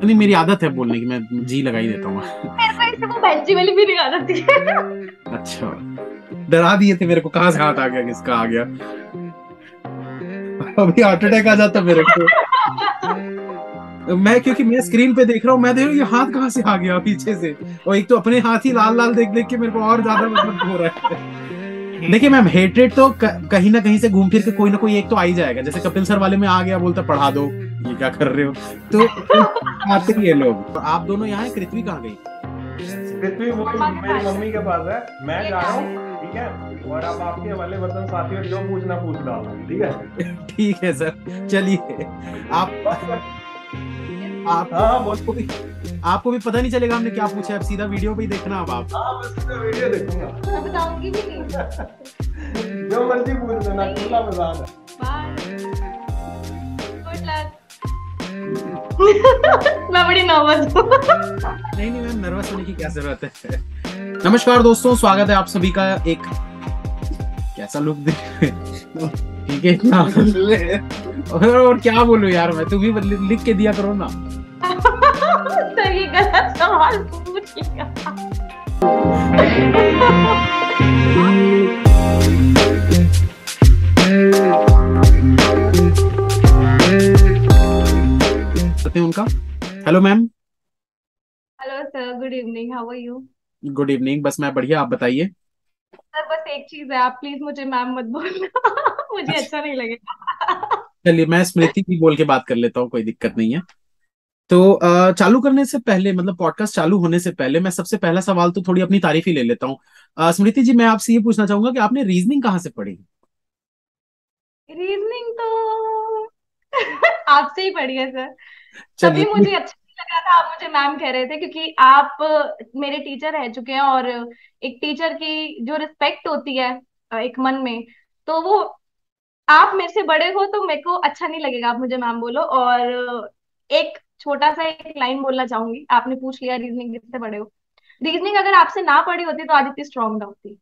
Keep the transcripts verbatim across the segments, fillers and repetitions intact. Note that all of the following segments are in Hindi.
नहीं, मेरी आदत है बोलने की, मैं जी लगा ही देता हूँ। मेरे को इससे वो बेंची वाली भी नहीं आ जाती है। अच्छा, डरा दिए थे मेरे को, कहाँ से हाथ आ गया, किसका आ गया। अभी हार्ट अटैक आ जाता मेरे को। मैं क्योंकि मैं स्क्रीन पे देख रहा हूँ, मैं देख रहा हूँ ये हाथ कहाँ से आ गया पीछे से, और एक तो अपने हाथ ही लाल लाल देख देख के मेरे को और ज्यादा मतलब हो रहा है। देखिए मैम, हेटरेट तो क- कहीं ना कहीं से घूम फिर के कोई ना कोई एक तो आ ही जाएगा। जैसे कपिल सर वाले में आ गया, बोलता पढ़ा दो, ये क्या कर रहे हो, तो आते ही है लोग। तो आप दोनों यहाँ हैं, पृथ्वी कहाँ गई? पृथ्वी वही मम्मा के मेरी पास मम्मी के पास है। मैं ये जा रहा जाने हूँ, ठीक है। और अब आपके वाले बर्तन साथियों जो पूछना पूछ डालना, ठीक है। ठीक है सर, चलिए। आप आपको हाँ हाँ आपको बोलो। भी आपको भी पता नहीं चलेगा हमने क्या पूछा है, अब सीधा वीडियो पे ही देखना अब आप। हाँ मैं सीधा वीडियो देखूंगा। मैं बताऊंगी भी नहीं। जो मर्जी पूछ लेना, खुला मैदान है। Bye, good luck. मैं बड़ी नर्वस हूँ। नहीं नहीं मैम, नर्वस होने की क्या जरूरत है। नमस्कार दोस्तों, स्वागत है आप सभी का एक, कैसा लुक दे ठीक है इतना। और, और क्या बोलूं यार, मैं तू भी लि- लिख के दिया करो ना। तो ये गलत सवाल पूछ लिया। करते हैं उनका। Hello ma'am. Hello sir, good evening, how are you? Good evening, बस मैं बढ़िया, आप बताइए। सर बस एक चीज है, आप प्लीज मुझे मैम मत बोलना। मुझे अच्छा, अच्छा नहीं लगेगा। चलिए मैं स्मृति भी बोल के बात कर लेता हूँ, कोई दिक्कत नहीं है। तो अ, चालू करने से पहले, मतलब पॉडकास्ट चालू होने से पहले, मैं सबसे पहला सवाल तो थोड़ी अपनी तारीफ ही ले लेता हूँ। अ, स्मृति जी, मैं आपसे ये पूछना चाहूंगा कि आपने रीजनिंग कहाँ से पढ़ी? रीजनिंग तो आपसे ही पढ़ी है सर। तभी चलिए। मुझे अच्छा नहीं लगा था आप मुझे मैम कह रहे थे, क्योंकि आप अ, मेरे टीचर रह चुके हैं, और एक टीचर की जो रिस्पेक्ट होती है अ, एक मन में, तो वो, आप मेरे से बड़े हो तो मेरे को अच्छा नहीं लगेगा आप मुझे मैम बोलो। और अ, एक छोटा सा एक लाइन बोलना चाहूंगी, आपने पूछ लिया रीजनिंग किससे बड़े हो। रीजनिंग अगर आपसे ना पढ़ी होती तो आज इतनी स्ट्रांग ना होती।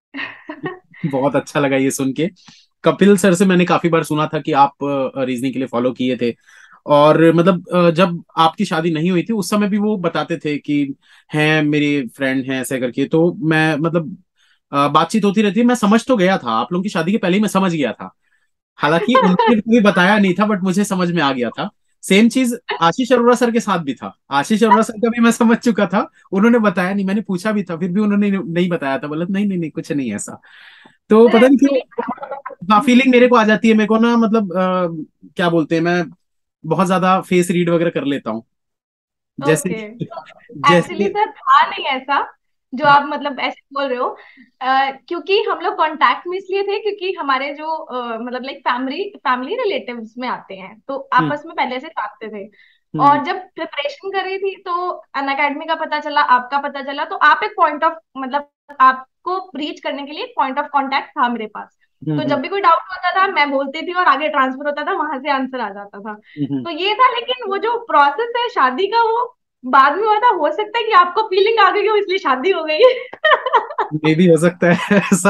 बहुत अच्छा लगा ये सुन के। कपिल सर से मैंने काफी बार सुना था कि आप रीजनिंग के लिए फॉलो किए थे, और मतलब अ, जब आपकी शादी नहीं हुई थी उस समय भी वो बताते थे कि हैं मेरे फ्रेंड हैं ऐसे करके, तो मैं मतलब अ, बातचीत होती रहती है, मैं समझ तो गया था, आप लोगों की शादी के पहले ही मैं समझ गया था। हालांकि उन्होंने कभी बताया नहीं था, बट मुझे समझ में आ गया था। सेम चीज आशीष अरोड़ा सर के साथ भी था, आशीष अरोड़ा सर का भी मैं समझ चुका था। उन्होंने बताया नहीं, मैंने पूछा भी था, फिर भी उन्होंने नहीं बताया था, बोला नहीं नहीं नहीं कुछ नहीं ऐसा। तो सर पता नहीं क्यों, एक्चुअली, हाँ फीलिंग मेरे को आ जाती है, मेरे को ना मतलब अ, क्या बोलते हैं, मैं बहुत ज्यादा फेस रीड वगैरह कर लेता हूँ, जैसे ओके, एक्चुअली जैसे। सर था नहीं ऐसा जो हाँ। आप मतलब ऐसे बोल रहे हो। अ, क्योंकि हम लोग कांटेक्ट में इसलिए थे क्योंकि हमारे जो अ, मतलब लाइक फैमिली फैमिली रिलेटिव्स में आते हैं, तो हम्म आपस में पहले से जानते थे। हम्म और जब प्रिपरेशन कर रही थी तो अन अकेडमी का पता चला, आपका पता चला, तो आप एक पॉइंट ऑफ मतलब आपको रीच करने के लिए एक पॉइंट ऑफ कांटेक्ट था मेरे पास। हम्म तो हम्म जब भी कोई डाउट होता था मैं बोलती थी और आगे ट्रांसफर होता था, वहां से आंसर आ जाता था। हम्म तो ये था, लेकिन वो जो प्रोसेस है शादी का वो बाद में हुआ था। हो सकता है कि आपको फीलिंग आ गई हो इसलिए शादी हो गई। मे भी हो सकता है ऐसा।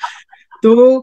तो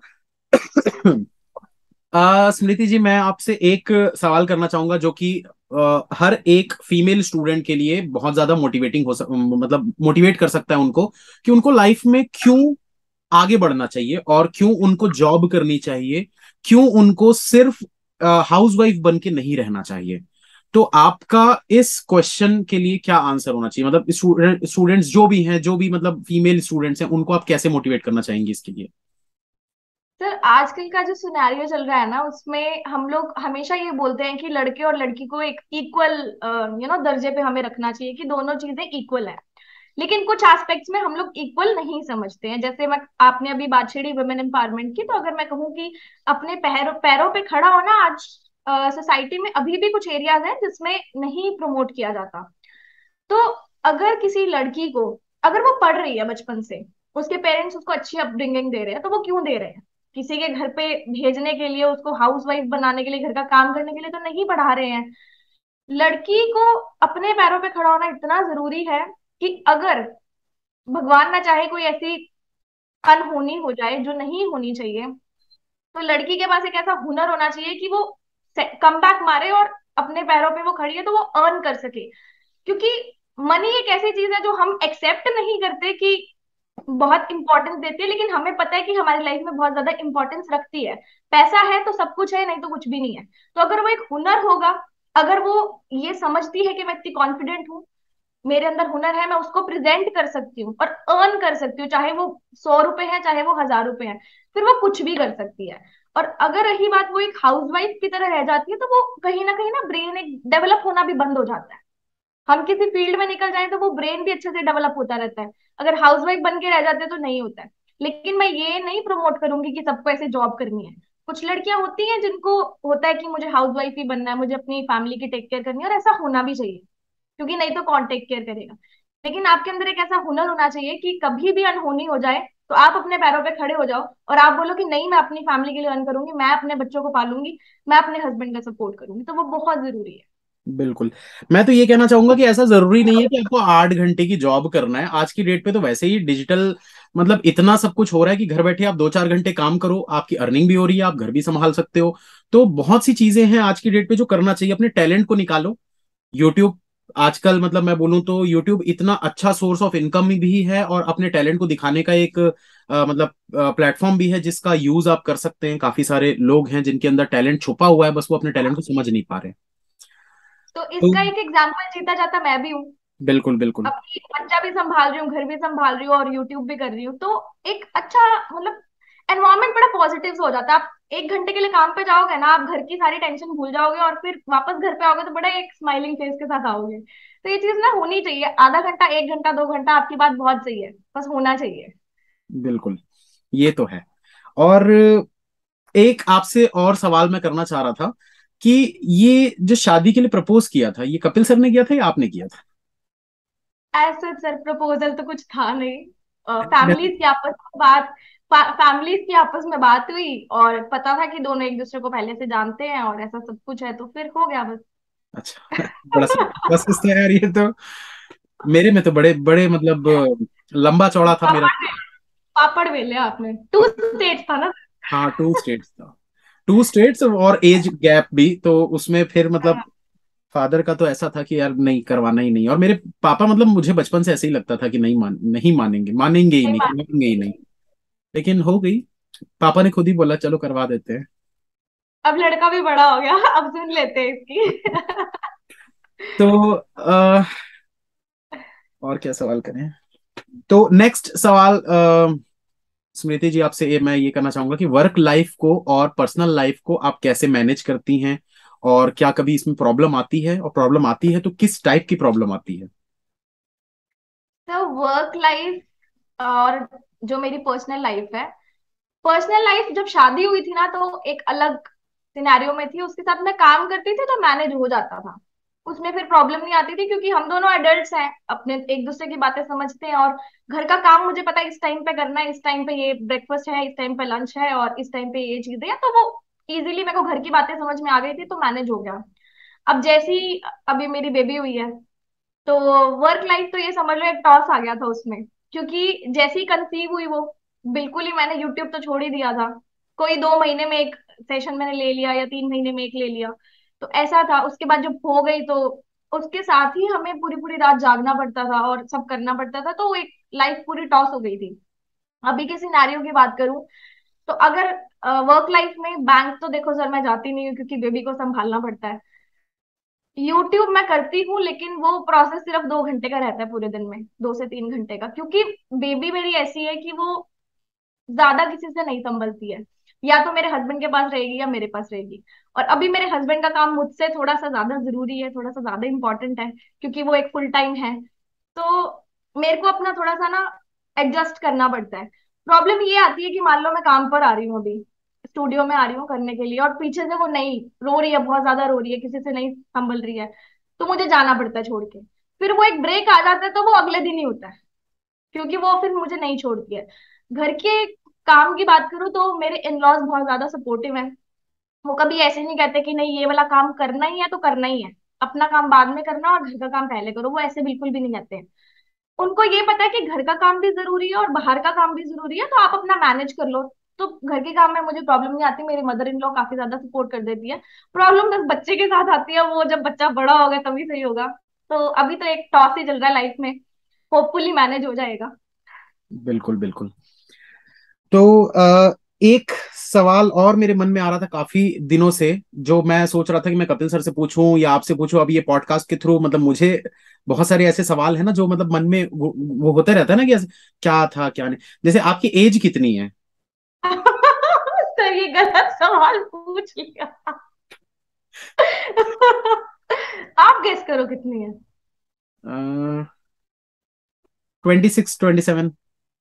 आ, स्मृति जी, मैं आपसे एक सवाल करना चाहूंगा जो कि अ, हर एक फीमेल स्टूडेंट के लिए बहुत ज्यादा मोटिवेटिंग हो सक, मतलब मोटिवेट कर सकता है उनको, कि उनको लाइफ में क्यों आगे बढ़ना चाहिए और क्यों उनको जॉब करनी चाहिए, क्यों उनको सिर्फ हाउस वाइफ बन के नहीं रहना चाहिए। तो आपका इस क्वेश्चन के लिए क्या आंसर होना चाहिए, मतलब स्टूडेंट स्टूडेंट्स जो भी हैं, जो भी मतलब फीमेल स्टूडेंट्स हैं, उनको आप कैसे मोटिवेट करना चाहेंगे इसके लिए? सर आजकल का जो सिनेरियो चल रहा है ना, उसमें हम लोग हमेशा ये बोलते हैं कि लड़के और लड़की को एक इक्वल यू नो दर्जे पे हमें रखना चाहिए, कि दोनों चीजें इक्वल है। लेकिन कुछ एस्पेक्ट्स में हम लोग इक्वल नहीं समझते हैं। जैसे मैं, आपने अभी बात छेड़ी वुमेन एम्पावरमेंट की, तो अगर मैं कहूँ कि अपने पैरों पैरों पे खड़ा होना आज सोसाइटी में अभी भी कुछ एरियाज हैं जिसमें नहीं प्रमोट किया जाता। तो अगर किसी लड़की को, अगर वो पढ़ रही है बचपन से, उसके पेरेंट्स उसको अच्छी अपब्रिंगिंग दे रहे हैं, तो वो क्यों दे रहे हैं? किसी के घर पे भेजने के लिए, उसको हाउस वाइफ बनाने के लिए, घर का काम करने के लिए तो नहीं पढ़ा रहे हैं। लड़की को अपने पैरों पे खड़ा होना इतना जरूरी है कि अगर भगवान ना चाहे कोई ऐसी अनहोनी हो जाए जो नहीं होनी चाहिए, तो लड़की के पास एक ऐसा हुनर होना चाहिए कि वो कम बैक मारे और अपने पैरों पे वो खड़ी है तो वो अर्न कर सके। क्योंकि मनी एक ऐसी चीज है जो हम एक्सेप्ट नहीं करते कि बहुत इंपॉर्टेंस देती है, लेकिन हमें पता है कि हमारी लाइफ में बहुत ज्यादा इंपॉर्टेंस रखती है। पैसा है तो सब कुछ है, नहीं तो कुछ भी नहीं है। तो अगर वो एक हुनर होगा, अगर वो ये समझती है कि मैं इतनी कॉन्फिडेंट हूँ, मेरे अंदर हुनर है, मैं उसको प्रेजेंट कर सकती हूँ और अर्न कर सकती हूँ, चाहे वो सौ रुपए है चाहे वो हजार रुपए है, फिर वो कुछ भी कर सकती है। और अगर रही बात वो एक हाउसवाइफ की तरह रह जाती है, तो वो कहीं ना कहीं ना ब्रेन एक डेवलप होना भी बंद हो जाता है। हम किसी फील्ड में निकल जाए तो वो ब्रेन भी अच्छे से डेवलप होता रहता है, अगर हाउसवाइफ बन के रह जाते हैं तो नहीं होता है। लेकिन मैं ये नहीं प्रमोट करूंगी कि सबको ऐसे जॉब करनी है। कुछ लड़कियां होती हैं जिनको होता है कि मुझे हाउसवाइफ ही बनना है, मुझे अपनी फैमिली की टेक केयर करनी है, और ऐसा होना भी चाहिए, क्योंकि नहीं तो कौन टेक केयर करेगा। लेकिन आपके अंदर एक ऐसा हुनर होना चाहिए कि कभी भी अनहोनी हो जाए तो आप अपने पैरों पे खड़े हो जाओ और आप बोलो कि नहीं, मैं अपनी फैमिली के लिए अर्न करूंगी, मैं अपने बच्चों को पालूंगी, मैं अपने हस्बैंड का सपोर्ट करूंगी। तो वो बहुत जरूरी है। बिल्कुल। मैं तो ये कहना चाहूंगा कि ऐसा जरूरी नहीं है कि आपको आठ घंटे की जॉब करना है। आज की डेट पे तो वैसे ही डिजिटल मतलब इतना सब कुछ हो रहा है कि घर बैठे आप दो चार घंटे काम करो, आपकी अर्निंग भी हो रही है, आप घर भी संभाल सकते हो। तो बहुत सी चीजें हैं आज की डेट पे जो करना चाहिए। अपने टैलेंट को निकालो। यूट्यूब आजकल मतलब मैं बोलूं तो यूट्यूब इतना अच्छा सोर्स ऑफ इनकम भी है और अपने टैलेंट को दिखाने का एक अ, मतलब प्लेटफॉर्म भी है जिसका यूज आप कर सकते हैं। काफी सारे लोग हैं जिनके अंदर टैलेंट छुपा हुआ है, बस वो अपने टैलेंट को समझ नहीं पा रहे। तो तो इसका एक एग्जाम्पल जीता जाता मैं भी हूँ। बिल्कुल बिल्कुल। अपनी बच्चा भी संभाल रही हूँ, घर भी संभाल रही हूँ और यूट्यूब भी कर रही हूँ। तो एक अच्छा मतलब एनवायरमेंट बड़ा पॉजिटिव हो जाता है। आप एक घंटे के लिए काम पे जाओगे ना, आप घर की सारी टेंशन भूल जाओगे और फिर वापस घर पे आओगे तो बड़ा एक स्माइलिंग फेस के साथ आओगे। तो ये चीज ना होनी चाहिए। आधा घंटा, एक घंटा, दो घंटा, आपकी बात बहुत सही है, बस होना चाहिए। बिल्कुल ये तो है। और एक आपसे और सवाल मैं करना चाह रहा था कि ये जो शादी के लिए प्रपोज किया था, ये कपिल सर ने किया था या आपने किया था? ऐसे सर प्रपोजल तो कुछ था नहीं। मैं- फैमिलीज की आपस में बात फैमिलीज की आपस में बात हुई और पता था कि दोनों एक दूसरे को पहले से जानते हैं और ऐसा सब कुछ है, तो फिर हो गया बस। अच्छा। बड़ा सही प्रोसेस था यार ये तो। मेरे में तो बड़े बड़े मतलब लंबा चौड़ा था मेरा। पापड़ पापड़ बेले आपने, टू स्टेज था ना। हाँ, टू स्टेट्स था। टू स्टेट्स और एज गैप भी, तो उसमें फिर मतलब फादर का तो ऐसा था कि यार नहीं, करवाना ही नहीं। और मेरे पापा मतलब मुझे बचपन से ऐसे ही लगता था कि नहीं मान नहीं मानेंगे, मानेंगे ही नहीं नहीं, बात। करवाएंगे ही नहीं। लेकिन हो गई। पापा ने खुद ही बोला चलो करवा देते हैं। अब लड़का भी बड़ा हो गया, अब सुन लेते हैं इसकी। तो आ, और क्या सवाल करें? तो नेक्स्ट सवाल अ, स्मृति जी आपसे ये मैं ये करना चाहूंगा कि वर्क लाइफ को और पर्सनल लाइफ को आप कैसे मैनेज करती हैं, और क्या कभी इसमें प्रॉब्लम आती है, और प्रॉब्लम आती है तो किस टाइप की प्रॉब्लम आती है? तो वर्क लाइफ और जो मेरी पर्सनल लाइफ है, पर्सनल लाइफ जब शादी हुई थी ना तो एक अलग सिनेरियो में थी। उसके साथ मैं काम करती थी तो मैनेज हो जाता था, उसमें फिर प्रॉब्लम नहीं आती थी, क्योंकि हम दोनों एडल्ट्स हैं, अपने एक दूसरे की बातें समझते हैं। और घर का काम मुझे पता है इस टाइम पे करना है, इस टाइम पे ये ब्रेकफास्ट है, इस टाइम पे लंच है और इस टाइम पे ये चीजें हैं, तो वो इजीली मेरे को घर की बातें समझ में आ गई थी, तो मैनेज हो गया। अब जैसी अभी मेरी बेबी हुई है, तो वर्क लाइफ तो ये समझ लो एक टॉस आ गया था उसमें। क्योंकि जैसी कंसीव हुई वो बिल्कुल ही मैंने यूट्यूब तो छोड़ ही दिया था। कोई दो महीने में एक सेशन मैंने ले लिया या तीन महीने में एक ले लिया, तो ऐसा था। उसके बाद जब हो गई तो उसके साथ ही हमें पूरी पूरी रात जागना पड़ता था और सब करना पड़ता था, तो वो एक लाइफ पूरी टॉस हो गई थी। अभी के सिनारियो की बात करूं तो अगर वर्क लाइफ में बैंक तो देखो सर मैं जाती नहीं हूँ, क्योंकि बेबी को संभालना पड़ता है। यूट्यूब मैं करती हूँ लेकिन वो प्रोसेस सिर्फ दो घंटे का रहता है पूरे दिन में, दो से तीन घंटे का, क्योंकि बेबी मेरी ऐसी है कि वो ज्यादा किसी से नहीं संभलती है। या तो मेरे हस्बैंड के पास रहेगी या मेरे पास रहेगी। और अभी मेरे हस्बैंड का काम मुझसे थोड़ा सा ज्यादा जरूरी है, थोड़ा सा ज्यादा इंपॉर्टेंट है, क्योंकि वो एक फुल टाइम है। तो मेरे को अपना थोड़ा सा ना एडजस्ट करना पड़ता है। प्रॉब्लम ये आती है कि मान लो मैं काम पर आ रही हूँ, अभी स्टूडियो में आ रही हूँ करने के लिए, और पीछे से वो नहीं रो रही है, बहुत ज्यादा रो रही है, किसी से नहीं संभल रही है, तो मुझे जाना पड़ता है छोड़ के। फिर वो एक ब्रेक आ जाता है तो वो अगले दिन ही होता है, क्योंकि वो फिर मुझे नहीं छोड़ती है। घर के काम की बात करूँ तो मेरे इन लॉज बहुत ज्यादा सपोर्टिव हैं। वो कभी ऐसे नहीं कहते कि नहीं ये वाला काम करना ही है तो करना ही है, अपना काम बाद में करना और घर का काम पहले करो, वो ऐसे बिल्कुल भी नहीं कहते हैं। उनको ये पता है कि घर का काम भी जरूरी है और बाहर का काम भी जरूरी है, तो आप अपना मैनेज कर लो। तो घर के काम में मुझे प्रॉब्लम नहीं आती, मेरी मदर इन लॉ काफी ज्यादा सपोर्ट कर देती है। प्रॉब्लम बस बच्चे के साथ आती है, वो जब बच्चा बड़ा होगा तभी सही होगा। तो अभी तो एक टॉस ही चल रहा है लाइफ में, होपफुली मैनेज हो जाएगा। बिल्कुल बिल्कुल। तो अ, एक सवाल और मेरे मन में आ रहा था काफी दिनों से, जो मैं सोच रहा था कि मैं कपिल सर से पूछूं या आपसे पूछूं। अब ये पॉडकास्ट के थ्रू मतलब मुझे बहुत सारे ऐसे सवाल है ना जो मतलब मन में वो, वो होते रहता है ना कि ऐसे क्या था क्या नहीं। जैसे आपकी एज कितनी है? सर ये गलत सवाल पूछ लिया। आप गेस करो कितनी है। Twenty six twenty seven.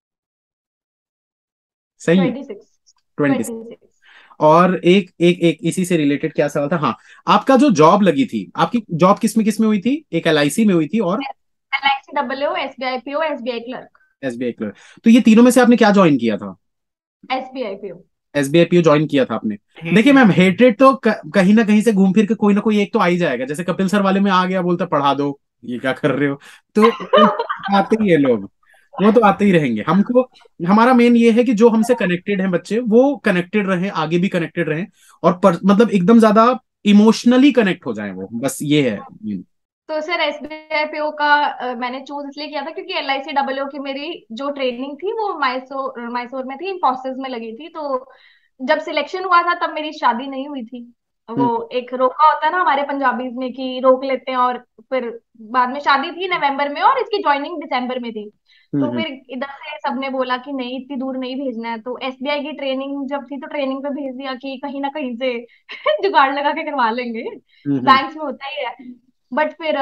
सही है? Twenty six. Twenty. Twenty six. और एक एक एक इसी से रिलेटेड क्या सवाल था, हाँ। आपका जो जॉब लगी थी, आपकी जॉब किस में किस में हुई थी? एक एल आई सी में हुई थी और L I C double O, S B I P O, S B I clerk. S B I clerk. तो ये तीनों में से आपने क्या ज्वाइन किया था? S B I P O. S B I P O join किया था आपने। देखिए मैम, हेटरेट तो क- कहीं ना कहीं से घूम फिर के कोई ना कोई एक तो आ ही जाएगा। जैसे कपिल सर वाले में आ गया, बोलता पढ़ा दो, ये क्या कर रहे हो। तो आते ही है लोग, वो तो आते ही रहेंगे। हमको हमारा मेन ये है कि जो हमसे कनेक्टेड हैं बच्चे, वो कनेक्टेड रहे, आगे भी कनेक्टेड रहे। और पर, मतलब एकदम ज्यादा इमोशनली कनेक्ट हो जाए वो, बस ये है। तो sir S B I P O का अ, मैंने चूज इसलिए किया था क्योंकि एल आई सी डबल ओ की मेरी जो ट्रेनिंग थी वो मैसूर मैसूर में थी, इंफोसिस में लगी थी। तो जब सिलेक्शन हुआ था तब मेरी शादी नहीं हुई थी। वो हम्म एक रोका होता है ना हमारे पंजाबीज में कि रोक लेते हैं, और फिर बाद में शादी थी नवंबर में और इसकी ज्वाइनिंग दिसंबर में थी। हम्म तो हम्म फिर इधर से सबने बोला कि नहीं इतनी दूर नहीं भेजना है, तो एस बी आई की ट्रेनिंग जब थी तो ट्रेनिंग पे भेज दिया कि कहीं ना कहीं से जुगाड़ लगा के करवा लेंगे, हम्म हम्म। बैंक्स में होता ही है। बट फिर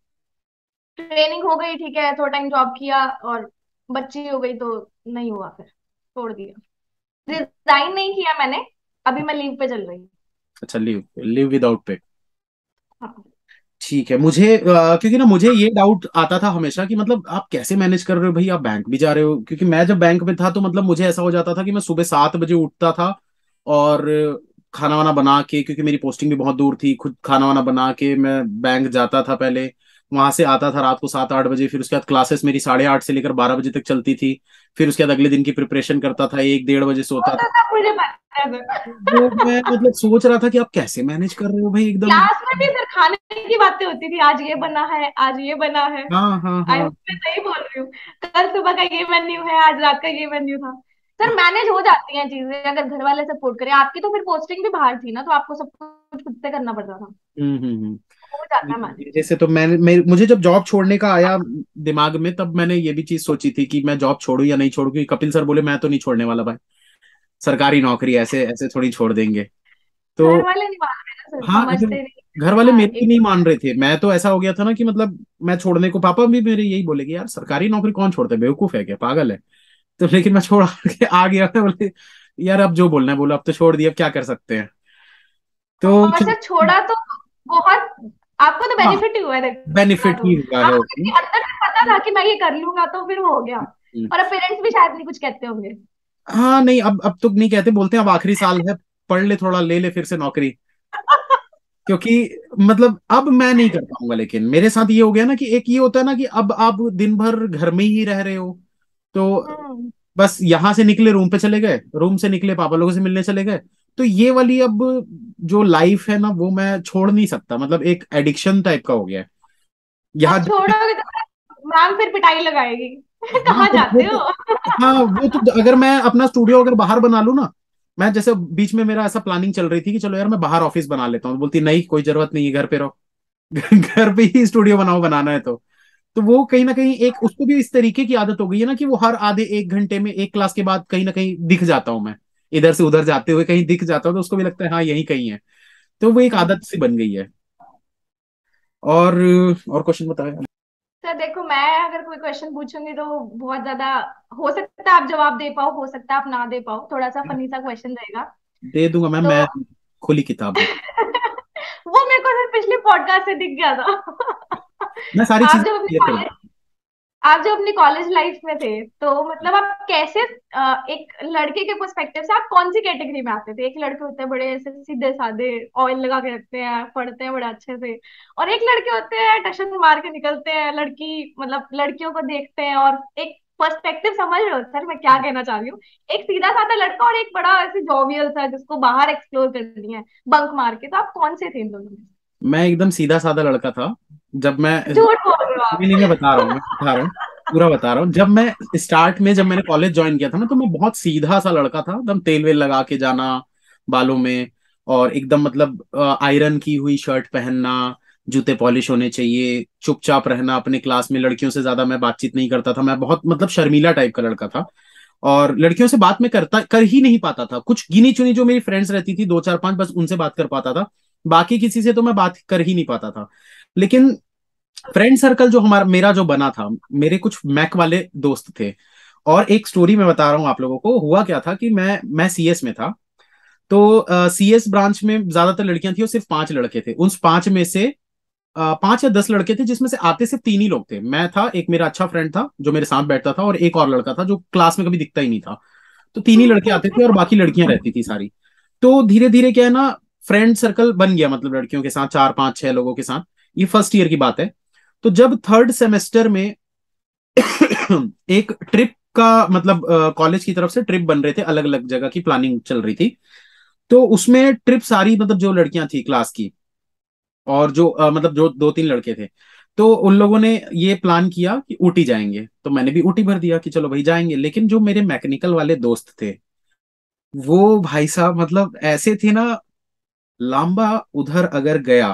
ट्रेनिंग हो गई, ठीक है, थोड़ा टाइम जॉब किया और बच्ची हो गई तो नहीं हुआ, फिर छोड़ दिया। रिजाइन नहीं किया मैंने, अभी मैं लीव पे चल रही हूँ। अच्छा, लीव लीव विदाउट पे। हाँ। ठीक है। मुझे अ, क्योंकि ना मुझे ये डाउट आता था हमेशा कि मतलब आप कैसे मैनेज कर रहे हो भाई, आप बैंक भी जा रहे हो। क्योंकि मैं जब बैंक में था तो मतलब मुझे ऐसा हो जाता था कि मैं सुबह सात बजे उठता था और खाना वाना बना के, क्योंकि मेरी पोस्टिंग भी बहुत दूर थी, खुद खाना वाना बना के मैं बैंक जाता था पहले। वहां से आता था रात को सात आठ बजे। फिर उसके बाद क्लासेस मेरी साढ़े आठ से लेकर बारह बजे तक चलती थी। फिर उसके बाद अगले दिन की प्रिपरेशन करता था, एक डेढ़ बजे वो सोता तो था। सब मुझे पता है सर। वो मैं मतलब सोच रहा था कि आप कैसे मैनेज कर रहे हो भाई एकदम। क्लास में भी सर खाने की बातें होती थी, आज ये बना है, आज ये बना है। हाँ हाँ आई हाँ। होप मैं सही बोल रही हूँ। कल सुबह का ये मेन्यू है, आज रात का ये मेन्यू था। सर मैनेज हो जाती हैं चीजें अगर घर वाले सपोर्ट करें। आपकी तो फिर पोस्टिंग भी बाहर थी ना, तो आपको सब कुछ खुद से करना पड़ता था। हम्म हम्म हम्म। हो जाता है मैनेज। जैसे तो मैंने मैं, मुझे जब जॉब छोड़ने का आया दिमाग में, तब मैंने ये भी चीज सोची थी कि मैं जॉब छोड़ू या नहीं छोड़ू। क्योंकि कपिल सर बोले मैं तो नहीं छोड़ने वाला भाई, सरकारी नौकरी ऐसे ऐसे थोड़ी छोड़ देंगे। तो घर वाले नहीं मान रहे ना सर, हाँ, समझते नहीं। घर घर वाले हाँ मेरे भी एक। नहीं मान रहे थे। मैं तो ऐसा हो गया था ना कि मतलब मैं छोड़ने को, पापा भी मेरे यही बोले कि यार सरकारी नौकरी कौन छोड़ता है, बेवकूफ है क्या, पागल है। तो लेकिन मैं छोड़ के आ गया था। बोले यार अब जो बोलना है बोलो, अब तो छोड़ दिया, अब क्या कर सकते हैं। तो और सर छोड़ा तो बहुत, आपको तो हाँ, बेनिफिट ही हुआ है देखा बेनिफिट तो। ही हुआ है आपको उसमें। क्योंकि अंदर से पता था कि मैं ये कर लूंगा तो फिर वो हो गया। और अब पेरेंट्स भी शायद नहीं कुछ कहते होंगे। हाँ नहीं, अब अब तो नहीं कहते, बोलते हैं अब आखिरी साल है, पढ़ ले थोड़ा, ले ले फिर से नौकरी। क्योंकि मतलब अब मैं नहीं कर पाऊंगा। लेकिन मेरे साथ ये हो गया ना कि एक ये होता है ना कि अब आप दिन भर घर में ही रह रहे हो, तो हम्म। बस यहाँ से निकले रूम पे चले गए, रूम से निकले पापा लोगों से मिलने चले गए। तो ये वाली अब जो लाइफ है ना, वो मैं छोड़ नहीं सकता। मतलब एक एडिक्शन टाइप का हो गया है यहाँ। अब छोड़ोगे तो मैम फिर पिटाई लगाएगी। हाँ कहाँ तो वो जाते तो, हो। हाँ वो तो अगर मैं अपना स्टूडियो अगर बाहर बना लूँ ना। मैं जैसे बीच में मेरा ऐसा प्लानिंग चल रही थी कि चलो यार मैं बाहर ऑफिस बना लेता हूँ, बोलती नहीं कोई जरूरत नहीं है, घर पे रहो। घर पे ही स्टूडियो बनाओ, बनाना है तो। तो वो कहीं ना कहीं एक उसको भी इस तरीके की आदत हो गई है ना कि वो हर आधे एक घंटे में एक क्लास के बाद कहीं ना कहीं दिख जाता हूँ मैं, इधर से उधर जाते हुए कहीं दिख जाता हूँ। तो उसको भी लगता है हाँ यही कहीं है। तो वो एक हम्म। आदत सी बन गई है। और और क्वेश्चन बताया। सर देखो मैं अगर कोई क्वेश्चन पूछूंगी तो बहुत ज्यादा, हो सकता है आप जवाब दे पाओ, हो सकता है आप ना दे पाओ, थोड़ा सा फनी सा क्वेश्चन रहेगा। दे दूंगा मैम, तो मैं खुली किताब हूँ। वो मेरे को सर पिछले पॉडकास्ट से दिख गया था। मैं सारी आप चीजें जब अपनी क्लियर कॉलेज करूँ। आप जब अपनी कॉलेज लाइफ में थे तो मतलब आप कैसे, अ, एक लड़के के पर्सपेक्टिव से आप कौन सी कैटेगरी में आते थे? एक लड़के होते हैं बड़े ऐसे सीधे साधे, ऑयल लगा के रखते हैं, पढ़ते हैं बड़े अच्छे से, और एक लड़के होते हैं टशन मार के निकलते हैं, लड़की मतलब लड़कियों को देखते हैं और एक पर्सपेक्टिव समझ रहे हो सर मैं क्या कहना चाह रही हूँ? एक सीधा साधा लड़का और एक बड़ा ऐसे जॉवियल था जिसको बाहर एक्सप्लोर करनी है बंक मार के, तो आप कौन से थे इन दोनों में? मैं एकदम सीधा साधा लड़का था। जब मैं झूठ बोल रहे हो नहीं आप। नहीं, मैं बता रहा हूँ, मैं बता रहा हूँ, पूरा बता रहा हूँ। जब मैं स्टार्ट में, जब मैंने कॉलेज ज्वाइन किया था ना, तो मैं बहुत सीधा सा लड़का था, एकदम तेल वेल लगा के जाना बालों में, और एकदम मतलब आयरन की हुई शर्ट पहनना, जूते पॉलिश होने चाहिए, चुपचाप रहना अपने क्लास में, लड़कियों से ज्यादा मैं बातचीत नहीं करता था, मैं बहुत मतलब शर्मीला टाइप का लड़का था। और लड़कियों से बात में करता कर ही नहीं पाता था, कुछ गिनी चुनी जो मेरी फ्रेंड्स रहती थी, दो चार पांच, बस उनसे बात कर पाता था, बाकी किसी से तो मैं बात कर ही नहीं पाता था। लेकिन फ्रेंड सर्कल जो हमारा मेरा जो बना था, मेरे कुछ मैक वाले दोस्त थे। और एक स्टोरी मैं बता रहा हूँ आप लोगों को, हुआ क्या था कि मैं मैं सीएस में था। तो सीएस ब्रांच में ज्यादातर लड़कियां थी और सिर्फ पांच लड़के थे। उन पांच में से अ, पांच या दस लड़के थे, जिसमें से आते सिर्फ तीन ही लोग थे। मैं था, एक मेरा अच्छा फ्रेंड था जो मेरे साथ बैठता था, और एक और लड़का था जो क्लास में कभी दिखता ही नहीं था। तो तीन ही लड़के आते थे और बाकी लड़कियां रहती थी सारी। तो धीरे धीरे क्या है ना, फ्रेंड सर्कल बन गया, मतलब लड़कियों के साथ चार पांच छह लोगों के साथ। ये फर्स्ट ईयर की बात है। तो जब थर्ड सेमेस्टर में एक ट्रिप का मतलब कॉलेज की तरफ से ट्रिप बन रहे थे, अलग अलग जगह की प्लानिंग चल रही थी। तो उसमें ट्रिप सारी मतलब जो लड़कियां थी क्लास की, और जो अ, मतलब जो दो तीन लड़के थे, तो उन लोगों ने ये प्लान किया कि ऊटी जाएंगे। तो मैंने भी ऊटी भर दिया कि चलो भाई जाएंगे। लेकिन जो मेरे मैकेनिकल वाले दोस्त थे, वो भाई साहब मतलब ऐसे थे ना, लांबा उधर अगर गया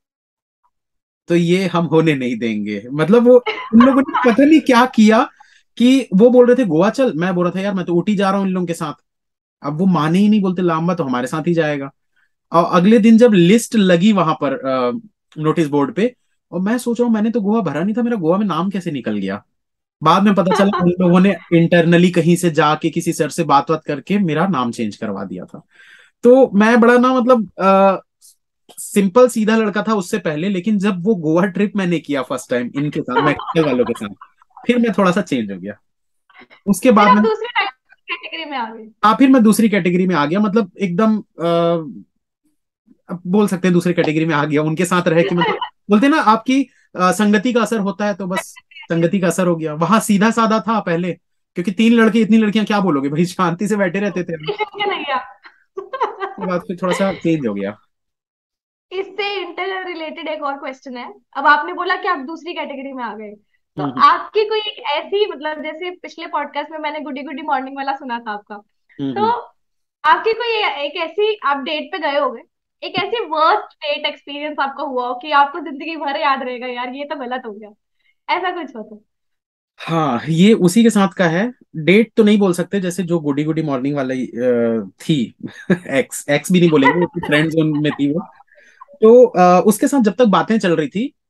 तो ये हम होने नहीं देंगे। मतलब वो, उन लोगों ने पता नहीं क्या किया, कि वो बोल रहे थे गोवा चल, मैं बोल रहा था यार मैं तो ऊटी जा रहा हूँ इन लोगों के साथ। अब वो माने ही नहीं, बोलते लांबा तो हमारे साथ ही जाएगा। और अगले दिन जब लिस्ट लगी वहां पर नोटिस बोर्ड पे, और मैं सोच रहा हूँ मैंने तो गोवा भरा नहीं था, मेरा गोवा में नाम कैसे निकल गया। बाद में पता चला उन लोगों ने इंटरनली कहीं से जाके किसी सर से बात बात करके मेरा नाम चेंज करवा दिया था। तो मैं बड़ा ना मतलब सिंपल सीधा लड़का था उससे पहले, लेकिन जब वो गोवा ट्रिप मैंने किया फर्स्ट टाइम इनके साथ, मैकेनिकल वालों के साथ, फिर मैं थोड़ा सा चेंज हो गया। उसके फिर बाद आप में दूसरी कैटेगरी में आ गए। आ, फिर मैं दूसरी कैटेगरी में आ गया, मतलब एकदम अ, अब बोल सकते हैं दूसरी कैटेगरी में आ गया उनके साथ रह के। मतलब बोलते हैं ना आपकी अ, संगति का असर होता है, तो बस संगति का असर हो गया। वहां सीधा साधा था पहले, क्योंकि तीन लड़के, इतनी लड़कियां क्या बोलोगे भाई, शांति से बैठे रहते थे हम। किशन के नहीं उसके गया। बाद फिर थोड़ा सा चेंज हो गया। इससे इंटर रिलेटेड एक और क्वेश्चन है। अब आपने बोला कि आप दूसरी कैटेगरी में आ गए, तो हम्म आपकी कोई एक ऐसी, मतलब जैसे पिछले पॉडकास्ट में मैंने गुडी गुडी मॉर्निंग वाला सुना था आपका, हम्म तो हम्म आपकी कोई एक ऐसी, आप डेट पे गए होगे, एक ऐसी वर्स्ट डेट एक्सपीरियंस आपका हुआ हो कि आपको जिंदगी भर याद रहेगा, यार ये तो गलत हो गया, ऐसा कुछ हो तो? हाँ, ये उसी के साथ का है। डेट तो नहीं बोल सकते, जैसे जो गुडी गुडी मॉर्निंग वाला अ, थी। एक्स एक्स भी नहीं बोलेंगे, उसकी फ्रेंड जोन में थी वो। तो अ, उसके साथ जब तक बातें चल रही थी,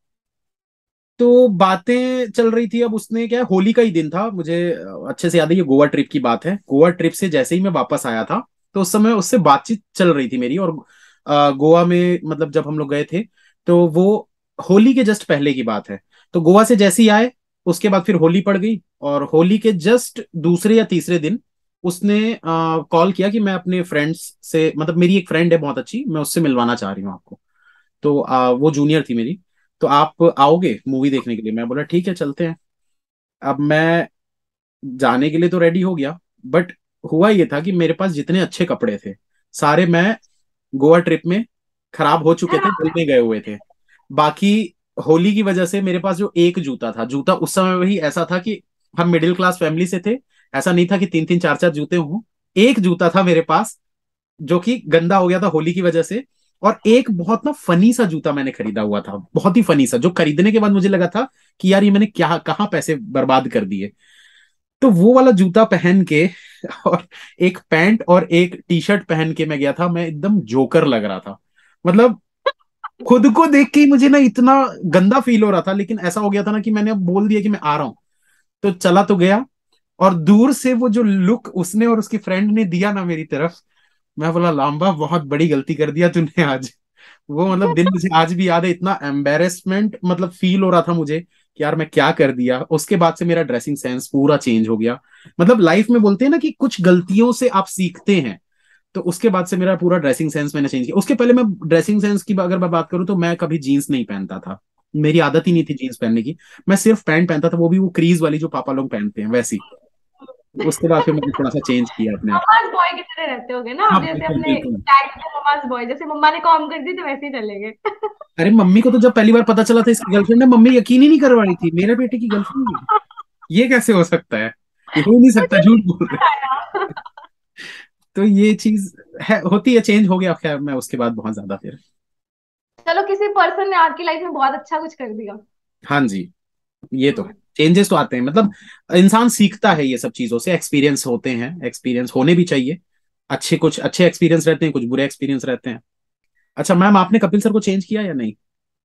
तो बातें चल रही थी। अब उसने क्या है, होली का ही दिन था, मुझे अच्छे से याद है, ये गोवा ट्रिप की बात है। गोवा ट्रिप से जैसे ही मैं वापस आया था, तो उस समय उससे बातचीत चल रही थी मेरी। और अ, गोवा में मतलब जब हम लोग गए थे, तो वो होली के जस्ट पहले की बात है। तो गोवा से जैसे ही आए, उसके बाद फिर होली पड़ गई, और होली के जस्ट दूसरे या तीसरे दिन उसने कॉल किया कि मैं अपने फ्रेंड्स से, मतलब मेरी एक फ्रेंड है बहुत अच्छी, मैं उससे मिलवाना चाह रही हूँ आपको। तो आ, वो जूनियर थी मेरी। तो आप आओगे मूवी देखने के लिए? मैं बोला ठीक है चलते हैं। अब मैं जाने के लिए तो रेडी हो गया, बट हुआ ये था कि मेरे पास जितने अच्छे कपड़े थे, सारे मैं गोवा ट्रिप में खराब हो चुके थे, धुलने गए हुए थे। बाकी होली की वजह से मेरे पास जो एक जूता था, जूता उस समय वही ऐसा था कि हम मिडिल क्लास फैमिली से थे, ऐसा नहीं था कि तीन तीन चार चार जूते हों। एक जूता था मेरे पास जो कि गंदा हो गया था होली की वजह से। और एक बहुत ना फनी सा जूता मैंने खरीदा हुआ था, बहुत ही फनी सा, जो खरीदने के बाद मुझे लगा था कि यार ये मैंने क्या कहाँ पैसे बर्बाद कर दिए। तो वो वाला जूता पहन के और एक पैंट और एक टी शर्ट पहन के मैं गया था, मैं एकदम जोकर लग रहा था। मतलब खुद को देख के ही मुझे ना इतना गंदा फील हो रहा था, लेकिन ऐसा हो गया था ना कि मैंने अब बोल दिया कि मैं आ रहा हूं। तो चला तो गया, और दूर से वो जो लुक उसने और उसकी फ्रेंड ने दिया ना मेरी तरफ, मैं बोला लांबा बहुत बड़ी गलती कर दिया तूने आज। वो मतलब दिन मुझे आज भी याद है, इतना एम्बेरसमेंट मतलब फील हो रहा था मुझे कि यार मैं क्या कर दिया। उसके बाद से मेरा ड्रेसिंग सेंस पूरा चेंज हो गया। मतलब लाइफ में बोलते हैं ना कि कुछ गलतियों से आप सीखते हैं, तो उसके बाद से मेरा पूरा ड्रेसिंग सेंस मैंने चेंज किया। उसके पहले मैं ड्रेसिंग सेंस की अगर मैं बात करूं, तो मैं कभी जीन्स नहीं पहनता था, मेरी आदत ही नहीं थी जीन्स पहनने की। मैं सिर्फ पैंट पहनता था, वो भी वो क्रीज वाली जो पापा लोग पहनते हैं वैसी। उसके बाद फिर मैंने थोड़ा सा चेंज किया अपने आप। मम्माज बॉय की तरह रहते होगे ना हाँ आप, जैसे बिल्कुल अपने बिल्कुल। टैग पे मम्माज बॉय, जैसे मम्मा ने कॉम कर दी तो वैसे ही चलेंगे। अरे मम्मी को तो जब पहली बार पता चला था इसकी गर्लफ्रेंड है, मम्मी यकीन ही नहीं करवा रही थी, मेरे बेटे की गर्लफ्रेंड है, ये कैसे हो सकता है, ये हो ही नहीं सकता, मुझे झूठ नहीं बोल रहे। पता था। तो ये चीज है, होती है, चेंज हो गया खैर मैं उसके बाद बहुत ज्यादा फिर। चलो किसी पर्सन ने आपकी लाइफ में बहुत अच्छा कुछ कर दिया। हाँ जी, ये तो है, हम्म। चेंजेस तो आते हैं, मतलब इंसान सीखता है ये सब चीजों से, एक्सपीरियंस होते हैं, एक्सपीरियंस होने भी चाहिए। अच्छे, कुछ अच्छे एक्सपीरियंस रहते हैं, कुछ बुरे एक्सपीरियंस रहते हैं। अच्छा मैम, आपने कपिल सर को चेंज किया या नहीं?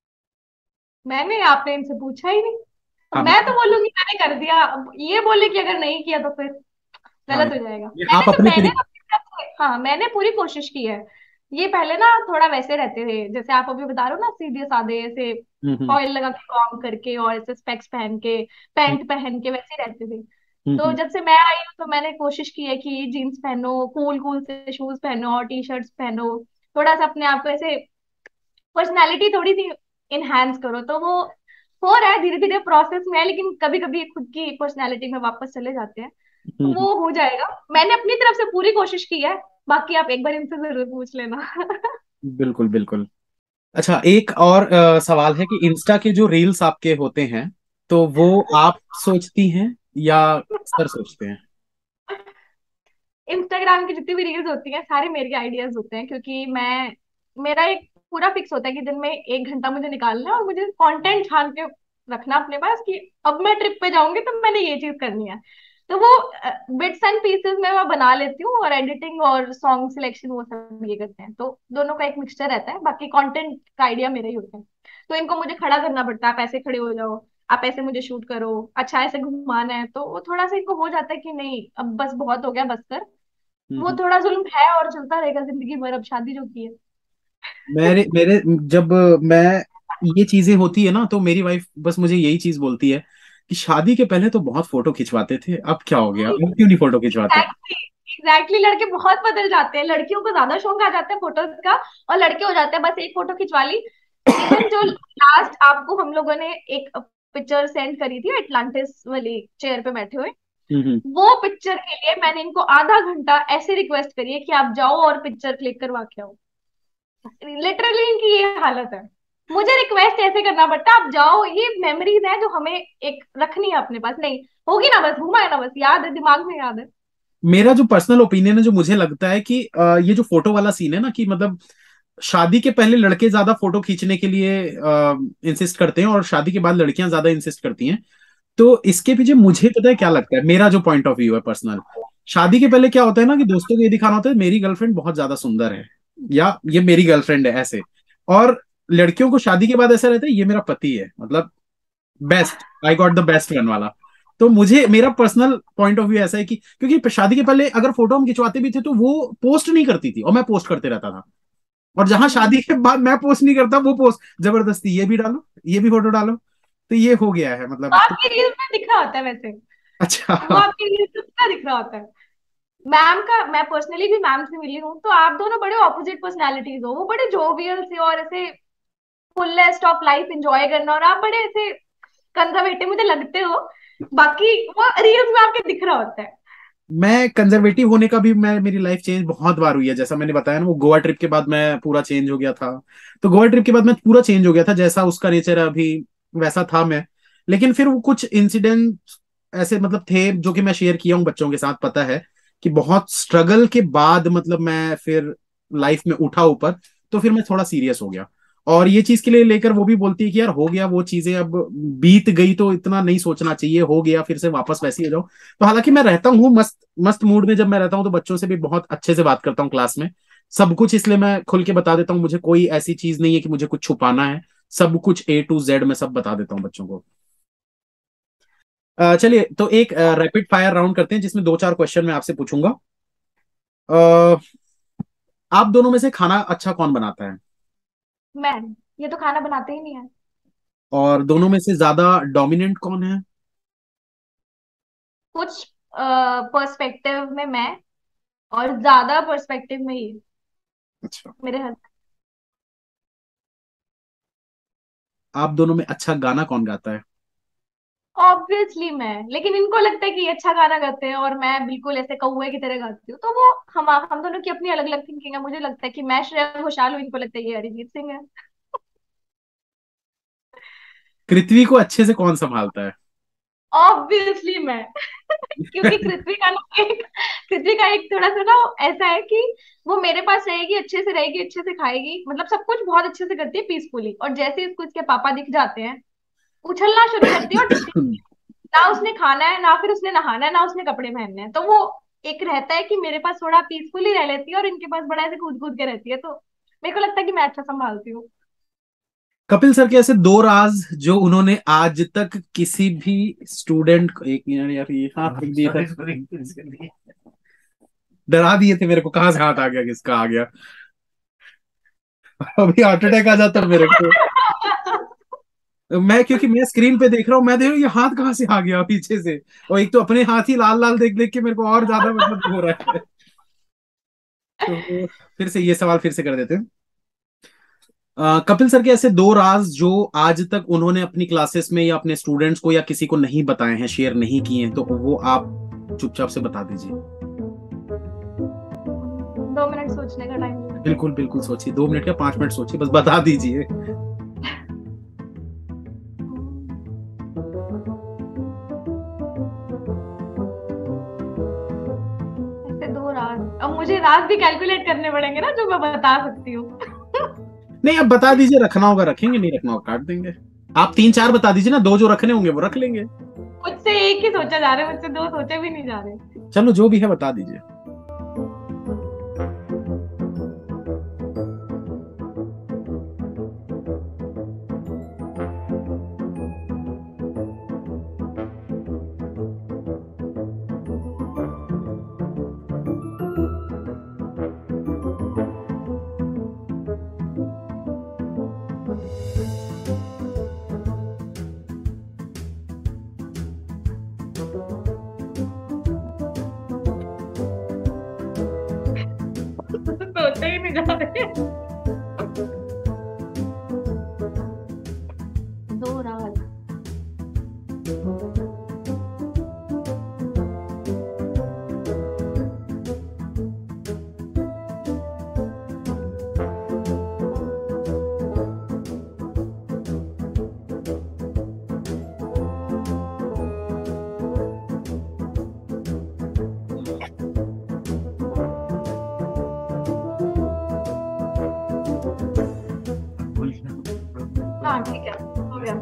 मैंने, आपने इनसे पूछा ही नहीं। अब हाँ मैं तो मतलब, बोलूंगी मैंने कर दिया, अब ये बोले कि अगर नहीं किया तो फिर हाँ गलत हो जाएगा। ये मैंने आप तो अपने मैंने तरीके। अपनी तरफ से, हाँ मैंने पूरी कोशिश की है। ये पहले ना थोड़ा वैसे रहते थे जैसे आप अभी बता रहे हो ना, सीधे साधे ऐसे हम्म हम्म ऑयल लगा के कॉम करके और ऐसे स्पेक्स पहन के, हम्म पैंट पहन के वैसे रहते थे। हम्म तो हम्म जब से मैं आई हूँ तो मैंने कोशिश की है कि जीन्स पहनो, कूल कूल से शूज पहनो और टी शर्ट्स पहनो, थोड़ा सा अपने आप को ऐसे पर्सनैलिटी थोड़ी सी इनहेंस करो। तो वो हो रहा है, धीरे धीरे प्रोसेस में है, लेकिन कभी कभी खुद की पर्सनैलिटी में वापस चले जाते हैं। तो हम्म, हम्म, वो हो जाएगा, मैंने अपनी तरफ से पूरी कोशिश की है। बाकी आप एक बार इनसे जरूर पूछ लेना। बिल्कुल बिल्कुल। अच्छा एक और अ, सवाल है कि इंस्टा के जो रील्स आपके होते हैं, तो वो आप सोचती हैं या सर सोचते हैं? इंस्टाग्राम की जितनी भी रील्स होती हैं सारे मेरे आइडियाज होते हैं, क्योंकि मैं, मेरा एक पूरा फिक्स होता है कि दिन में एक घंटा मुझे निकालना है और मुझे कंटेंट छान के रखना अपने पास कि अब मैं ट्रिप पे जाऊंगी तो मैंने ये चीज करनी है। तो वो बिट्स एंड पीसेस में मैं बना लेती हूँ, और एडिटिंग और सॉन्ग सिलेक्शन वो सब ये करते हैं, तो दोनों का एक मिक्सचर रहता है, बाकी कंटेंट का आइडिया मेरा ही होता है। तो इनको मुझे खड़ा करना पड़ता है, आप ऐसे खड़े हो जाओ, आप ऐसे मुझे शूट करो, अच्छा ऐसे घुमाना है, तो वो थोड़ा सा इनको हो जाता है कि नहीं अब बस बहुत हो गया, बस कर। हम्म, वो हम्म। थोड़ा जुल्म है और चलता रहेगा जिंदगी भर, अब शादी जो की है। मेरे मेरे जब मैं ये चीजें होती है ना, तो मेरी वाइफ बस मुझे यही चीज बोलती है कि शादी के पहले तो बहुत फोटो खिंचवाते थे, अब क्या हो गया, अब क्यों नहीं फोटो खिंचवाते? एग्जैक्टली, एग्जैक्टली, लड़के बहुत बदल जाते हैं, लड़कियों को ज्यादा शौक आ जाता है फोटोज का, और लड़के हो जाते हैं बस एक फोटो खिंचवा ली। इवन जो लास्ट आपको हम लोगों ने एक पिक्चर सेंड करी थी अटलांटिस वाली चेयर पे बैठे हुए, हम्म हम्म। वो पिक्चर के लिए मैंने इनको आधा घंटा ऐसे रिक्वेस्ट करी है कि आप जाओ और पिक्चर क्लिक करवा के आओ। लिटरली इनकी ये हालत है, मुझे रिक्वेस्ट ऐसे करना पड़ता है आप जाओ, ये मेमोरीज है जो हमें एक रखनी है अपने पास, नहीं होगी ना बस घुमा है ना, बस याद है, दिमाग में याद है। मेरा जो पर्सनल ओपिनियन है, जो मुझे लगता है कि अ, ये जो फोटो वाला सीन है ना, कि मतलब शादी के पहले लड़के ज्यादा फोटो खींचने के लिए इंसिस्ट करते हैं और शादी के बाद लड़कियां ज्यादा इंसिस्ट करती हैं। तो इसके पीछे मुझे पता है क्या लगता है, मेरा जो पॉइंट ऑफ व्यू है पर्सनल, शादी के पहले क्या होता है ना कि दोस्तों को ये दिखाना होता है मेरी गर्लफ्रेंड बहुत ज्यादा सुंदर है, या ये मेरी गर्लफ्रेंड है ऐसे। और लड़कियों को शादी के बाद ऐसा रहता है ये मेरा पति है, मतलब best, I got the best one वाला। तो मुझे, मेरा पर्सनल पॉइंट ऑफ व्यू ऐसा है कि क्योंकि शादी के पहले अगर फोटो हम खिंचवाते भी थे तो वो पोस्ट नहीं करती थी और मैं पोस्ट करते रहता था, और जहां शादी के बाद मैं पोस्ट नहीं करता वो पोस्ट जबरदस्ती, ये भी डालो, ये भी फोटो डालो। तो ये हो गया है वो मतलब तो, आपकी रील्स में दिख रहा होता है वैसे, अच्छा। वो आपकी रील्स में दिख रहा होता है। मैम का, मैं पर्सनली भी मैम से मिली हूँ, तो आप दोनों बड़े ऑपोजिट पर्सनालिटीज हो, वो बड़े जोवियल से और ऐसे फुलेस्ट ऑफ लाइफ एंजॉय करना, और आप बड़े ऐसे कंजर्वेटिव मुझे लगते हो, बाकी वो रील्स में आपके दिख रहा होता है। मैं कंजर्वेटिव होने का भी, मैं मेरी लाइफ चेंज बहुत बार हुई है, जैसा मैंने बताया ना, वो गोवा ट्रिप के बाद मैं पूरा चेंज हो गया था। तो गोवा ट्रिप के बाद मैं पूरा चेंज हो गया था, जैसा उसका नेचर है अभी वैसा था मैं। लेकिन फिर वो कुछ इंसिडेंट ऐसे मतलब थे जो कि मैं शेयर किया हूँ बच्चों के साथ, पता है कि बहुत स्ट्रगल के बाद मतलब मैं फिर लाइफ में उठा ऊपर, तो फिर मैं थोड़ा सीरियस हो गया। और ये चीज के लिए लेकर वो भी बोलती है कि यार हो गया वो चीजें, अब बीत गई तो इतना नहीं सोचना चाहिए, हो गया फिर से वापस वैसे ही हो जाओ। तो हालांकि मैं रहता हूँ मस्त मस्त मूड में, जब मैं रहता हूँ तो बच्चों से भी बहुत अच्छे से बात करता हूँ क्लास में, सब कुछ, इसलिए मैं खुल के बता देता हूँ, मुझे कोई ऐसी चीज नहीं है कि मुझे कुछ छुपाना है, सब कुछ ए टू जेड मैं सब बता देता हूँ बच्चों को। अ, चलिए तो एक रैपिड फायर राउंड करते हैं जिसमें दो चार क्वेश्चन मैं आपसे पूछूंगा। अ, आप दोनों में से खाना अच्छा कौन बनाता है? मैं, ये तो खाना बनाते ही नहीं है। और दोनों में से ज्यादा डोमिनेंट कौन है? कुछ पर्सपेक्टिव में मैं, और ज्यादा पर्सपेक्टिव में ये अच्छा। मेरे हस्बैंड। आप दोनों में अच्छा गाना कौन गाता है? ऑब्वियसली मैं, लेकिन इनको लगता है कि ये अच्छा गाना गाते हैं और मैं बिल्कुल ऐसे कौवे की तरह गाती हूँ, तो वो हम हम दोनों की अपनी अलग अलग थिंकिंग है। मुझे लगता है कि मैं श्रेया घोषाल हूँ, इनको लगता है ये अरिजीत सिंह है। पृथ्वी को अच्छे से कौन संभालता है? ऑब्वियसली मैं। क्योंकि पृथ्वी का ना एक पृथ्वी का एक थोड़ा सा ना ऐसा है कि वो मेरे पास रहेगी, अच्छे से रहेगी, अच्छे से खाएगी, मतलब सब कुछ बहुत अच्छे से करती है पीसफुली, और जैसे ही इसको इसके पापा दिख जाते हैं उछलना शुरू करती है और दिखती ना उसने खाना है, ना फिर उसने नहाना है, ना उसने कपड़े पहनने हैं, तो वो एक रहता है कि मेरे पास थोड़ा पीसफुली रह लेती है और इनके पास बड़ा ऐसे कूद कूद के रहती है, तो मेरे को लगता है कि मैं अच्छा संभालती हूँ। कपिल सर के ऐसे दो राज जो उन्होंने आज तक किसी भी स्टूडेंट को, एक मिनट यार, ये हाथ रख दिए थे, डरा दिए थे मेरे को, कहाँ से हाथ आ गया, किसका आ गया, अभी हार्ट अटैक आ जाता मेरे को। मैं, क्योंकि मैं स्क्रीन पे देख रहा हूँ, मैं देख रहा हूँ ये हाथ कहाँ से आ गया पीछे से, और एक तो अपने हाथ ही लाल लाल देख देख के मेरे को और ज्यादा मतलब हो रहा है। तो फिर से ये सवाल फिर से कर देते हैं। अ, कपिल सर के ऐसे दो राज जो आज तक उन्होंने अपनी क्लासेस में या अपने स्टूडेंट्स को या किसी को नहीं बताए हैं, शेयर नहीं किए हैं, तो वो आप चुपचाप से बता दीजिए। दो मिनट सोचने का टाइम दो। बिल्कुल बिल्कुल, सोचिए, दो मिनट या पांच मिनट सोचिए, बस बता दीजिए। ऐसे दो राज, अब मुझे राज भी कैलकुलेट करने पड़ेंगे ना जो मैं बता सकती हूँ। नहीं, अब बता दीजिए, रखना होगा रखेंगे, नहीं रखना होगा काट देंगे। आप तीन चार बता दीजिए ना, दो जो रखने होंगे वो रख लेंगे। मुझसे एक ही सोचा जा रहा है, मुझसे दो सोचे भी नहीं जा रहे। चलो जो भी है बता दीजिए। सोचे ही नहीं जा रहे। दो राज, हाँ ठीक है, हो गया।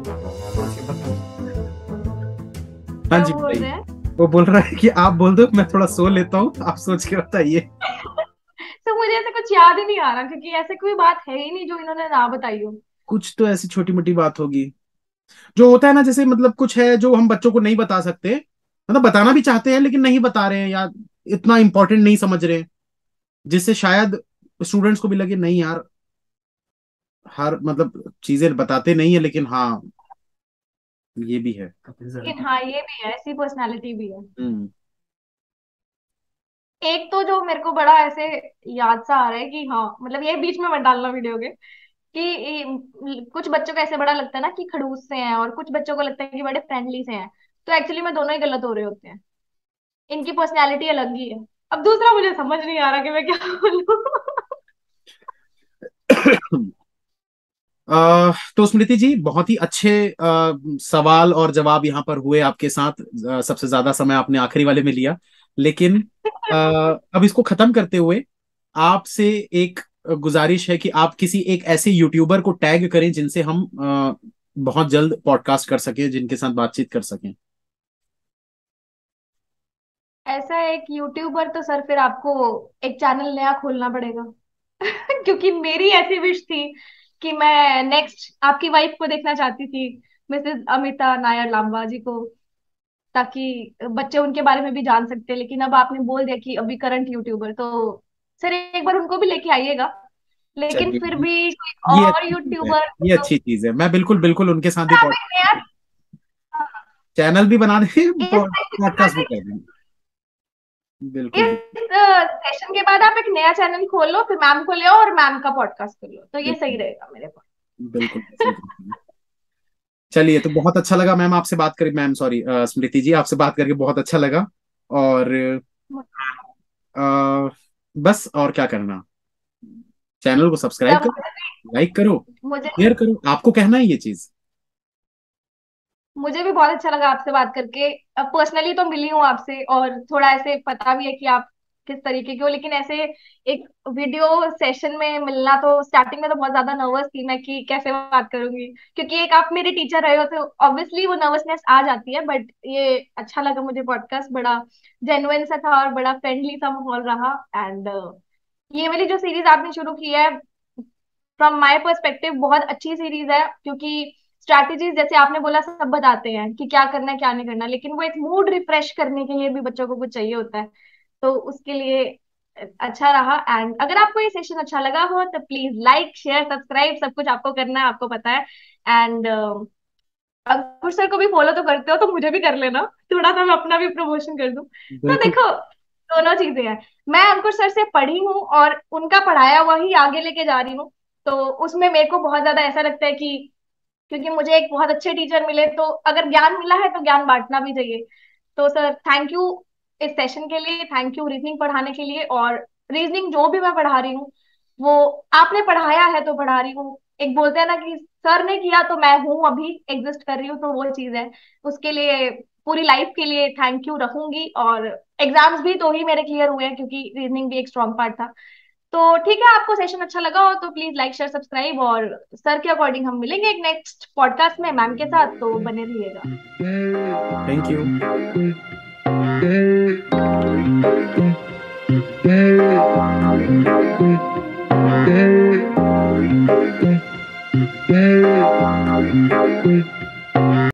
हाँ क्या जी वो बोल रहे बताइए। हैं? वो बोल रहा है कि आप बोल दो, मैं थोड़ा सो लेता हूँ, आप सोच के बताइए। तो मुझे ऐसे कुछ याद ही नहीं आ रहा, क्योंकि ऐसे कोई बात है ही नहीं जो इन्होंने ना बताई हो। कुछ तो ऐसी छोटी मोटी बात होगी जो होता है ना, जैसे मतलब कुछ है जो हम बच्चों को नहीं बता सकते, मतलब बताना भी चाहते हैं लेकिन नहीं बता रहे हैं, या इतना इंपॉर्टेंट नहीं समझ रहे हैं, जिससे शायद स्टूडेंट्स को भी लगे नहीं यार, हर मतलब चीजें बताते नहीं है, लेकिन हाँ ये भी है। लेकिन हाँ ये भी है, ऐसी पर्सनालिटी भी है। हम्म। एक तो जो मेरे को बड़ा ऐसे याद सा आ रहा है कि हाँ, मतलब ये बीच में मत डालना वीडियो के, कि ये- कुछ बच्चों को ऐसे बड़ा लगता है ना कि खड़ूस से हैं, और कुछ बच्चों को लगता है कि बड़े फ्रेंडली से हैं, तो एक्चुअली में दोनों ही गलत हो रहे होते हैं। इनकी पर्सनैलिटी अलग ही है। अब दूसरा मुझे समझ नहीं आ रहा कि मैं क्या बोलूं। अ, तो स्मृति जी, बहुत ही अच्छे अ, सवाल और जवाब यहाँ पर हुए आपके साथ। अ, सबसे ज्यादा समय आपने आखिरी वाले में लिया, लेकिन अ, अब इसको खत्म करते हुए आपसे एक गुजारिश है कि आप किसी एक ऐसे यूट्यूबर को टैग करें जिनसे हम अ, बहुत जल्द पॉडकास्ट कर सकें, जिनके साथ बातचीत कर सकें। ऐसा एक यूट्यूबर तो सर फिर आपको एक चैनल नया खोलना पड़ेगा। क्योंकि मेरी ऐसी विश थी कि मैं नेक्स्ट आपकी वाइफ को देखना चाहती थी, मिसेस अमिता नायर लांबा जी को, ताकि बच्चे उनके बारे में भी जान सकते हैं। लेकिन अब आपने बोल दिया कि अभी करंट यूट्यूबर, तो सर एक बार उनको भी लेके आइएगा। लेकिन फिर चलिए, भी कोई ये और अच्छी चीज है, यूट्यूबर ये तो, अच्छी चीज है, मैं बिल्कुल बिल्कुल उनके साथ भी आप एक नया, चैनल भी बना दें, इस पॉडकास्ट भी कर दें। बिल्कुल बिल्कुल। इस सेशन के बाद आप एक नया चैनल खोल लो, फिर मैम को ले आओ और मैम का पॉडकास्ट कर लो, तो ये सही बिल्कुल रहेगा मेरे पास। बिल्कुल ऐसे ही करते हैं। चलिए, तो बहुत अच्छा लगा मैम आपसे बात करी, मैम सॉरी स्मृति जी, आपसे बात करके बहुत अच्छा लगा। और अ, बस और क्या करना, चैनल को सब्सक्राइब तब करो, लाइक करो, मुझे शेयर करो, आपको कहना है ये चीज। मुझे भी बहुत अच्छा लगा आपसे बात करके। अब पर्सनली तो मिली हूँ आपसे और थोड़ा ऐसे पता भी है कि आप किस तरीके के हो, लेकिन ऐसे एक वीडियो सेशन में मिलना, तो स्टार्टिंग में तो बहुत ज्यादा नर्वस थी मैं कि कैसे बात करूंगी, क्योंकि एक आप मेरे टीचर रहे हो तो ऑब्वियसली वो नर्वसनेस आ जाती है। बट ये अच्छा लगा मुझे, पॉडकास्ट बड़ा जेन्युइन सा था और बड़ा फ्रेंडली सा माहौल रहा। एंड ये वाली जो सीरीज आपने शुरू की है, फ्रॉम माय पर्सपेक्टिव बहुत अच्छी सीरीज है, क्योंकि स्ट्रैटेजीज जैसे आपने बोला सब बताते हैं कि क्या करना है क्या नहीं करना, लेकिन वो एक मूड रिफ्रेश करने के लिए भी बच्चों को कुछ चाहिए होता है, तो उसके लिए अच्छा रहा। एंड अगर आपको ये सेशन अच्छा लगा हो तो प्लीज लाइक शेयर सब्सक्राइब सब कुछ आपको करना है, आपको पता है। एंड अंकुर सर को भी फॉलो तो करते हो तो मुझे भी कर लेना, थोड़ा सा मैं अपना भी प्रमोशन कर दूं। तो बिल्कुल। देखो, दोनों चीजें हैं। मैं अंकुर सर से पढ़ी हूँ और उनका पढ़ाया हुआ ही आगे लेके जा रही हूँ, तो उसमें मेरे को बहुत ज्यादा ऐसा लगता है कि क्योंकि मुझे एक बहुत अच्छे टीचर मिले, तो अगर ज्ञान मिला है तो ज्ञान बांटना भी चाहिए। तो सर थैंक यू इस सेशन के लिए, थैंक यू रीजनिंग पढ़ाने के लिए। और रीजनिंग जो भी मैं पढ़ा रही हूँ वो आपने पढ़ाया है तो पढ़ा रही हूँ। एक बोलते हैं ना कि सर ने किया तो मैं हूं अभी एग्जिस्ट कर रही हूँ, तो वो चीज है। उसके लिए पूरी लाइफ के लिए थैंक यू रखूंगी। और एग्जाम्स भी तो ही मेरे क्लियर हुए हैं क्योंकि रीजनिंग भी एक स्ट्रॉन्ग पार्ट था। तो ठीक है, आपको सेशन अच्छा लगा हो तो प्लीज लाइक शेयर सब्सक्राइब, और सर के अकॉर्डिंग हम मिलेंगे एक नेक्स्ट पॉडकास्ट में मैम के साथ, तो बने रहिएगा। Thank you.